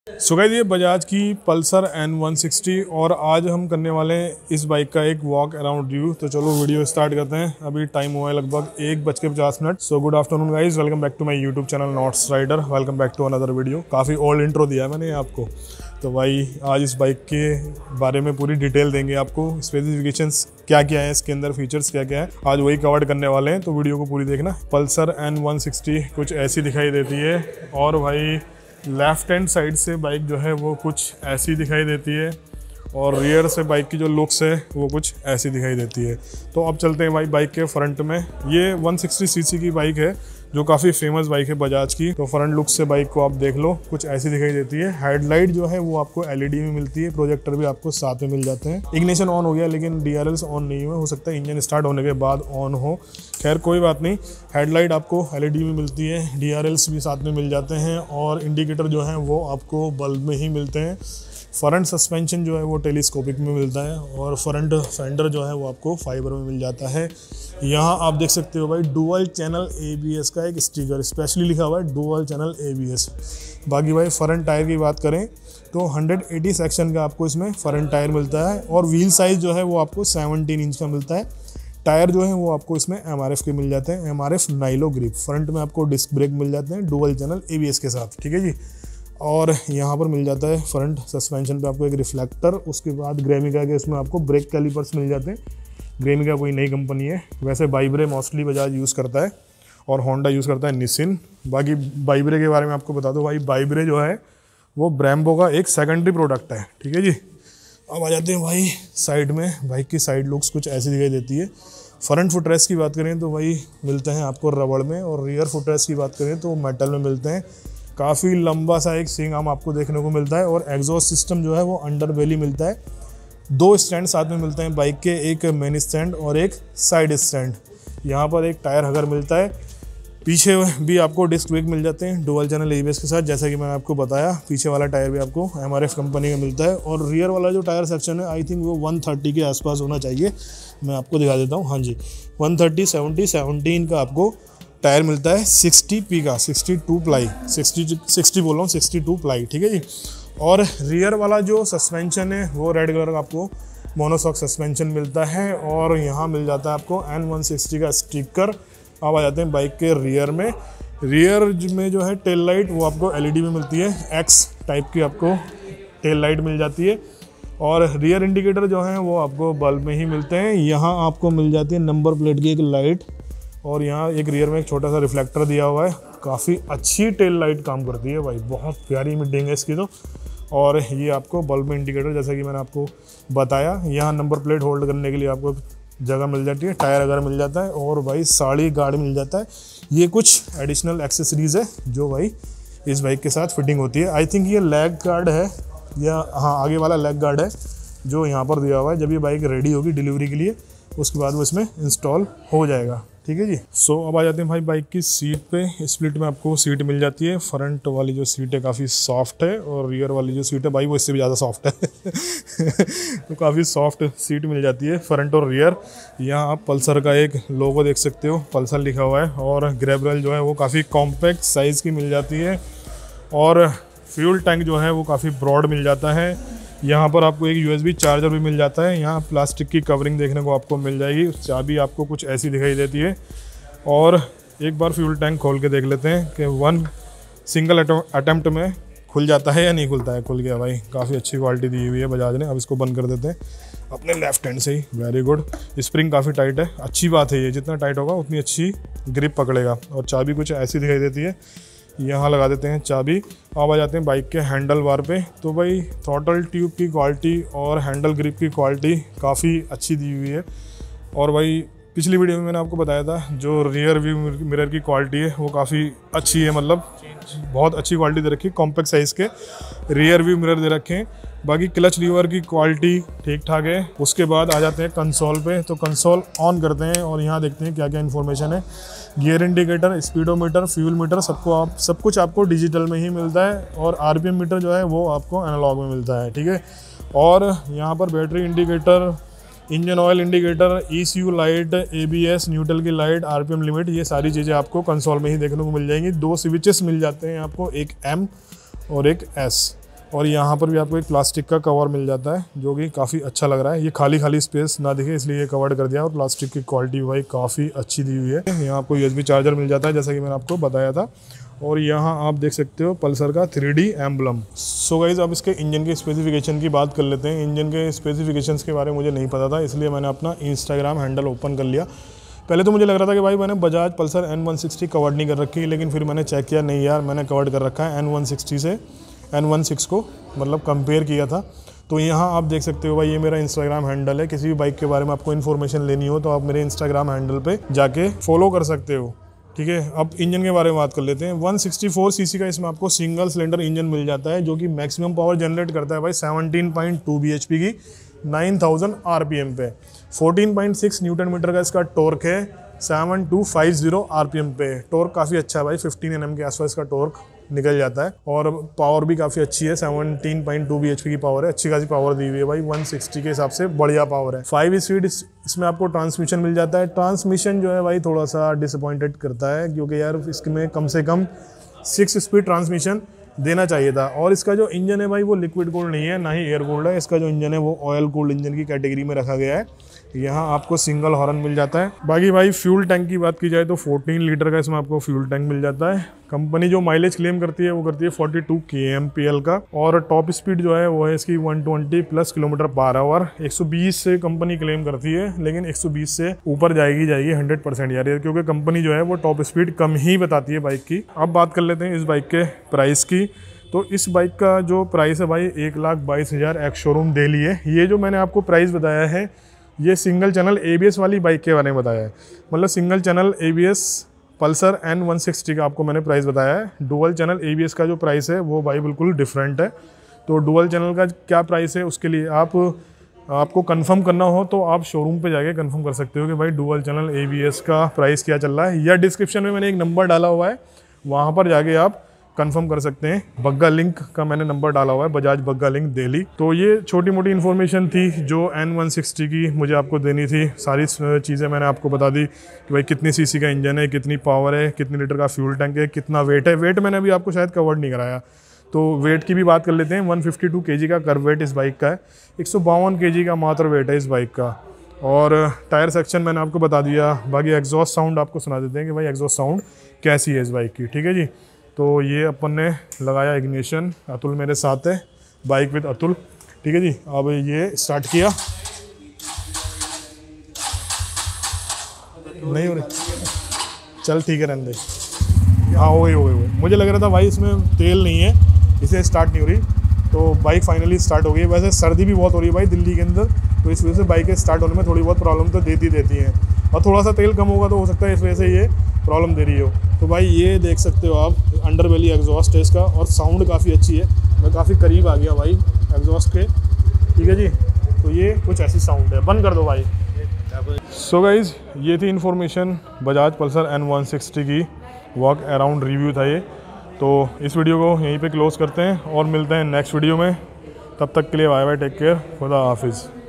So guys ये बजाज की Pulsar N160 और आज हम करने वाले हैं इस बाइक का एक वॉक अराउंड रिव्यू। तो चलो वीडियो स्टार्ट करते हैं। अभी टाइम हुआ है लगभग 1:50। So good afternoon guys, welcome back to my YouTube channel notes rider. Welcome back to another video. काफ़ी ओल्ड इंट्रो दिया है मैंने आपको। तो भाई आज इस बाइक के बारे में पूरी डिटेल देंगे आपको, स्पेसिफिकेशंस क्या क्या है, इसके अंदर फीचर्स क्या क्या है, आज वही कवर करने वाले हैं। तो वीडियो को पूरी देखना। पल्सर N160 कुछ ऐसी दिखाई देती है और भाई लेफ्ट हैंड साइड से बाइक जो है वो कुछ ऐसी दिखाई देती है और रियर से बाइक की जो लुक्स है वो कुछ ऐसी दिखाई देती है। तो अब चलते हैं भाई बाइक के फ्रंट में। ये 160 सीसी की बाइक है जो काफ़ी फेमस बाइक है बजाज की। तो फ्रंट लुक से बाइक को आप देख लो, कुछ ऐसी दिखाई देती है। हेडलाइट जो है वो आपको LED में मिलती है, प्रोजेक्टर भी आपको साथ में मिल जाते हैं। इग्निशन ऑन हो गया लेकिन DRLs ऑन नहीं हुए, हो सकता है इंजन स्टार्ट होने के बाद ऑन हो। खैर कोई बात नहीं, हेडलाइट आपको LED में मिलती है, DRLs भी साथ में मिल जाते हैं और इंडिकेटर जो है वो आपको बल्ब में ही मिलते हैं। फ्रंट सस्पेंशन जो है वो टेलीस्कोपिक में मिलता है और फ्रंट फेंडर जो है वो आपको फाइबर में मिल जाता है। यहाँ आप देख सकते हो भाई डुअल चैनल ABS का एक स्टिकर स्पेशली लिखा हुआ है, डुअल चैनल ABS। बाकी भाई फ्रंट टायर की बात करें तो 180 सेक्शन का आपको इसमें फ्रंट टायर मिलता है और व्हील साइज़ जो है वो आपको 17 इंच का मिलता है। टायर जो है वो आपको इसमें MRF के मिल जाते हैं, MRF नाइलो ग्रिप। फ्रंट में आपको डिस्क ब्रेक मिल जाते हैं डुअल चैनल ABS के साथ, ठीक है जी। और यहाँ पर मिल जाता है फ्रंट सस्पेंशन पे आपको एक रिफ्लेक्टर। उसके बाद ग्रेमिका के इसमें आपको ब्रेक कैलिपर्स मिल जाते हैं। ग्रेमिका कोई नई कंपनी है, वैसे बाइब्रे मोस्टली बजाज यूज़ करता है और होंडा यूज़ करता है निसिन। बाकी बाइब्रे के बारे में आपको बता दो भाई, बाइब्रे जो है वो ब्रेम्बो का एक सेकेंडरी प्रोडक्ट है, ठीक है जी। अब आ जाते हैं भाई साइड में। बाइक की साइड लुक्स कुछ ऐसी दिखाई देती है। फ्रंट फुटरेस्ट की बात करें तो भाई मिलते हैं आपको रबड़ में और रियर फुटरेस्ट की बात करें तो मेटल में मिलते हैं। काफ़ी लंबा सा एक स्विंग आर्म आपको देखने को मिलता है और एग्जॉस्ट सिस्टम जो है वो अंडर बेली मिलता है। 2 स्टैंड साथ में मिलते हैं बाइक के, एक मेन स्टैंड और एक साइड स्टैंड। यहाँ पर एक टायर हगर मिलता है। पीछे भी आपको डिस्क ब्रेक मिल जाते हैं डुअल चैनल ABS के साथ, जैसा कि मैंने आपको बताया। पीछे वाला टायर भी आपको MRF कंपनी का मिलता है और रियर वाला जो टायर सेक्शन है आई थिंक वो 130 के आसपास होना चाहिए। मैं आपको दिखा देता हूँ। हाँ जी, 130, 70, 17 का आपको टायर मिलता है 60P का, 62 प्लाई, 60 बोल रहा हूँ, 62 प्लाई, ठीक है जी। और रियर वाला जो सस्पेंशन है वो रेड कलर का आपको मोनोशॉक सस्पेंशन मिलता है और यहाँ मिल जाता है आपको N160 का स्टिकर। अब आ जाते हैं बाइक के रियर में। रियर में जो है टेल लाइट वो आपको LED में मिलती है, X टाइप की आपको टेल लाइट मिल जाती है और रियर इंडिकेटर जो है वो आपको बल्ब में ही मिलते हैं। यहाँ आपको मिल जाती है नंबर प्लेट की एक लाइट और यहाँ एक रियर में एक छोटा सा रिफ्लेक्टर दिया हुआ है। काफ़ी अच्छी टेल लाइट काम करती है भाई, बहुत प्यारी इमेजिंग है इसकी तो। और ये आपको बल्ब में इंडिकेटर जैसा कि मैंने आपको बताया। यहाँ नंबर प्लेट होल्ड करने के लिए आपको जगह मिल जाती है, टायर वगैरह मिल जाता है और भाई साड़ी गार्ड मिल जाता है। ये कुछ एडिशनल एक्सेसरीज़ है जो भाई इस बाइक के साथ फिटिंग होती है। आई थिंक ये लेग गार्ड है या हाँ आगे वाला लेग गार्ड है जो यहाँ पर दिया हुआ है। जब ये बाइक रेडी होगी डिलीवरी के लिए उसके बाद वो इसमें इंस्टॉल हो जाएगा, ठीक है जी। सो अब आ जाते हैं भाई बाइक की सीट पे। स्प्लिट में आपको सीट मिल जाती है। फ्रंट वाली जो सीट है काफ़ी सॉफ्ट है और रियर वाली जो सीट है भाई वो इससे भी ज़्यादा सॉफ्ट है तो काफ़ी सॉफ्ट सीट मिल जाती है फ्रंट और रियर। यहाँ आप पल्सर का एक लोगो देख सकते हो, पल्सर लिखा हुआ है और ग्रैब रेल जो है वो काफ़ी कॉम्पैक्ट साइज़ की मिल जाती है और फ्यूल टैंक जो है वो काफ़ी ब्रॉड मिल जाता है। यहाँ पर आपको एक USB चार्जर भी मिल जाता है। यहाँ प्लास्टिक की कवरिंग देखने को आपको मिल जाएगी। चाबी आपको कुछ ऐसी दिखाई देती है और एक बार फ्यूल टैंक खोल के देख लेते हैं कि 1 सिंगल अटेम्प्ट में खुल जाता है या नहीं खुलता है। खुल गया भाई, काफ़ी अच्छी क्वालिटी दी हुई है बजाज ने। अब इसको बंद कर देते हैं अपने लेफ्ट हैंड से ही। Very good. स्प्रिंग काफ़ी टाइट है, अच्छी बात है ये, जितना टाइट होगा उतनी अच्छी ग्रिप पकड़ेगा। और चाबी कुछ ऐसी दिखाई देती है, यहाँ लगा देते हैं चाबी। अब आ जाते हैं बाइक के हैंडल बार पे। तो भाई थ्रॉटल ट्यूब की क्वालिटी और हैंडल ग्रिप की क्वालिटी काफ़ी अच्छी दी हुई है। और भाई पिछली वीडियो में मैंने आपको बताया था जो रियर व्यू मिरर की क्वालिटी है वो काफ़ी अच्छी है, मतलब बहुत अच्छी क्वालिटी दे रखी है। कॉम्पैक्ट साइज़ के रियर व्यू मिरर दे रखे हैं। बाकी क्लच लीवर की क्वालिटी ठीक ठाक है। उसके बाद आ जाते हैं कंसोल पे। तो कंसोल ऑन करते हैं और यहाँ देखते हैं क्या क्या इन्फॉर्मेशन है। Gear indicator, speedometer, fuel meter सब कुछ आपको डिजिटल में ही मिलता है और RPM मीटर जो है वो आपको एनालॉग में मिलता है, ठीक है। और यहाँ पर battery indicator, engine oil indicator, ECU light, ABS, neutral की लाइट, RPM लिमिट, ये सारी चीज़ें आपको कंसोल में ही देखने को मिल जाएंगी। 2 स्विचेस मिल जाते हैं आपको, एक M और एक S। और यहाँ पर भी आपको एक प्लास्टिक का कवर मिल जाता है जो कि काफ़ी अच्छा लग रहा है। ये खाली खाली स्पेस ना दिखे इसलिए ये कवर कर दिया। और प्लास्टिक की क्वालिटी भाई काफ़ी अच्छी दी हुई है। यहाँ आपको USB चार्जर मिल जाता है जैसा कि मैंने आपको बताया था। और यहाँ आप देख सकते हो पल्सर का 3D एम्बलम। सो गाइज अब इसके इंजन के स्पेसिफिकेशन की बात कर लेते हैं। इंजन के स्पेसिफिकेशंस के बारे में मुझे नहीं पता था, इसलिए मैंने अपना इंस्टाग्राम हैंडल ओपन कर लिया। पहले तो मुझे लग रहा था कि भाई मैंने बजाज पल्सर N160 कवर नहीं कर रखी, लेकिन फिर मैंने चेक किया, नहीं यार मैंने कवर कर रखा है N160 से N16 को, मतलब कंपेयर किया था। तो यहाँ आप देख सकते हो भाई, ये मेरा इंस्टाग्राम हैंडल है। किसी भी बाइक के बारे में आपको इन्फॉर्मेशन लेनी हो तो आप मेरे इंस्टाग्राम हैंडल पे जाके फॉलो कर सकते हो, ठीक है। अब इंजन के बारे में बात कर लेते हैं। 164 सीसी का इसमें आपको सिंगल सिलेंडर इंजन मिल जाता है जो कि मैक्सिमम पावर जनरेट करता है भाई 17.2 bhp की 9000 RPM पे। 14.6 न्यूटन मीटर का इसका टॉर्क है 7250 RPM पे। टॉर्क काफ़ी अच्छा है भाई, 15 Nm के आसपास का टॉर्क निकल जाता है। और पावर भी काफ़ी अच्छी है, 17.2 bhp की पावर है, अच्छी खासी पावर दी हुई है भाई। 160 के हिसाब से बढ़िया पावर है। 5 स्पीड इसमें आपको ट्रांसमिशन मिल जाता है। ट्रांसमिशन जो है भाई थोड़ा सा डिसअपॉइंटेड करता है, क्योंकि यार इसमें कम से कम 6 स्पीड ट्रांसमिशन देना चाहिए था। और इसका जो इंजन है भाई वो लिक्विड कूल्ड नहीं है, ना ही एयर कूल्ड है। इसका जो इंजन है वो ऑयल कूल्ड इंजन की कैटेगरी में रखा गया है। यहाँ आपको सिंगल हॉर्न मिल जाता है। बाकी भाई फ्यूल टैंक की बात की जाए तो 14 लीटर का इसमें आपको फ्यूल टैंक मिल जाता है। कंपनी जो माइलेज क्लेम करती है वो करती है 42 kmpl का। और टॉप स्पीड जो है वो है इसकी 120+ km/h। 120 से कंपनी क्लेम करती है, लेकिन 120 से ऊपर जाएगी 100% यार, क्योंकि कंपनी जो है वो टॉप स्पीड कम ही बताती है बाइक की। अब बात कर लेते हैं इस बाइक के प्राइस की। तो इस बाइक का जो प्राइस है भाई 1,22,000 एक्स शोरूम दिल्ली है। ये जो मैंने आपको प्राइस बताया है ये सिंगल चैनल ABS वाली बाइक के बारे में बताया है, मतलब single channel ABS Pulsar N160 का आपको मैंने प्राइस बताया है। डुअल चैनल ABS का जो प्राइस है वो भाई बिल्कुल डिफरेंट है। तो डुअल चैनल का क्या प्राइस है उसके लिए आपको कंफर्म करना हो तो आप शोरूम पे जाके कंफर्म कर सकते हो कि भाई डुअल चैनल ABS का प्राइस क्या चल रहा है, या डिस्क्रिप्शन में मैंने एक नंबर डाला हुआ है, वहाँ पर जाके आप कंफर्म कर सकते हैं। बग्गा लिंक का मैंने नंबर डाला हुआ है, बजाज बग्गा लिंक दिल्ली। तो ये छोटी मोटी इन्फॉर्मेशन थी जो N160 की मुझे आपको देनी थी। सारी चीज़ें मैंने आपको बता दी कि भाई कितनी सीसी का इंजन है, कितनी पावर है, कितने लीटर का फ्यूल टैंक है, कितना वेट है। वेट मैंने अभी आपको शायद कवर नहीं कराया, तो वेट की भी बात कर लेते हैं। 152 kg का कर्व वेट इस बाइक का है। 152 kg का मात्र वेट है इस बाइक का। और टायर सेक्शन मैंने आपको बता दिया। बाकी एग्जॉस्ट साउंड आपको सुना देते हैं कि भाई एग्जॉस्ट साउंड कैसी है इस बाइक की, ठीक है जी। तो ये अपन ने लगाया इग्निशन, अतुल मेरे साथ है, बाइक विद अतुल, ठीक है जी। अब ये स्टार्ट किया, नहीं हो रही, चल ठीक है रहने दे। हाँ हो गई। मुझे लग रहा था भाई इसमें तेल नहीं है इसे स्टार्ट नहीं हो रही, तो बाइक फाइनली स्टार्ट हो गई। वैसे सर्दी भी बहुत हो रही है भाई दिल्ली के अंदर, तो इस वजह से बाइकें स्टार्ट होने में थोड़ी बहुत प्रॉब्लम तो देती हैं। और थोड़ा सा तेल कम होगा तो हो सकता है इस वजह से ये प्रॉब्लम दे रही हो। तो भाई ये देख सकते हो आप अंडर बेली एग्जॉस्ट है इसका, और साउंड काफ़ी अच्छी है। मैं काफ़ी करीब आ गया भाई एग्जॉस्ट के, ठीक है जी। तो ये कुछ ऐसी साउंड है, बंद कर दो भाई। सो गाइज ये थी इन्फॉर्मेशन बजाज पल्सर N160 की, वॉक अराउंड रिव्यू था ये। तो इस वीडियो को यहीं पे क्लोज करते हैं और मिलते हैं नेक्स्ट वीडियो में। तब तक के लिए बाय बाय, टेक केयर, खुदा हाफिज़।